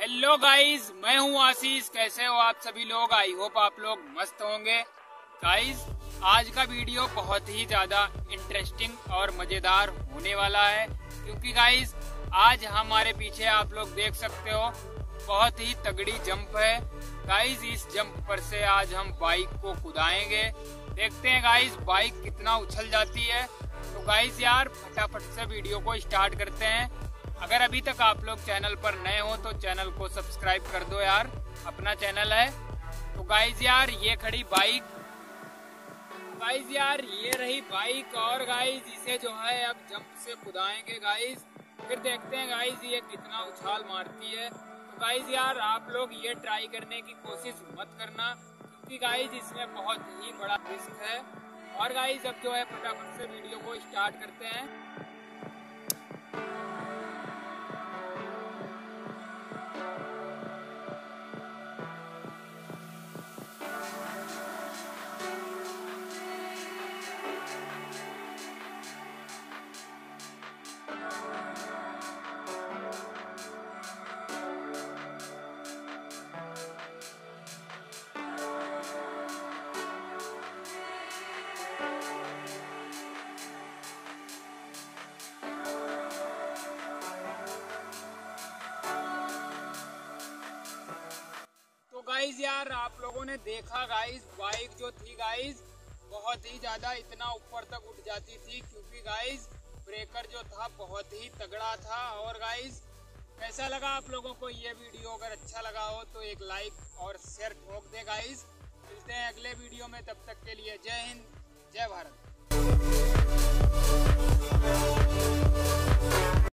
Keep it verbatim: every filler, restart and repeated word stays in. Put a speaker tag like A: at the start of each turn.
A: Hello guys, मैं हूं आशीष। कैसे हो आप सभी लोग? आई होप आप लोग मस्त होंगे। गाइस, आज का वीडियो बहुत ही ज्यादा इंटरेस्टिंग और मजेदार होने वाला है, क्योंकि गाइस आज हमारे पीछे आप लोग देख सकते हो बहुत ही तगड़ी जंप है। गाइस, इस जंप पर से आज हम बाइक को कुदाएंगे। देखते हैं गाइस बाइक कितना उछल जाती है। तो गाइस यार फटाफट से वीडियो को स्टार्ट करते हैं। अगर अभी तक आप लोग चैनल पर नए हो तो चैनल को सब्सक्राइब कर दो यार, अपना चैनल है। तो गाइस यार ये खड़ी बाइक, गाइस यार ये रही बाइक, और गाइस इसे जो है अब जंप से कुदाएंगे गाइस। फिर देखते हैं गाइस ये कितना उछाल मारती है। तो गाइस यार आप लोग ये ट्राई करने की कोशिश मत करना, क्योंकि गाइस इसमें बहुत ही बड़ा रिस्क है। और गाइस अब जो है फटाफट से वीडियो को स्टार्ट करते हैं। गाइस यार आप लोगों ने देखा गाइस बाइक जो थी गाइस बहुत ही ज्यादा इतना ऊपर तक उठ जाती थी, क्योंकि गाइस ब्रेकर जो था बहुत ही तगड़ा था। और गाइस कैसा लगा आप लोगों को ये वीडियो? अगर अच्छा लगा हो तो एक लाइक और शेयर ठोक दे गाइस। मिलते हैं अगले वीडियो में, तब तक के लिए जय हिंद, जय भारत।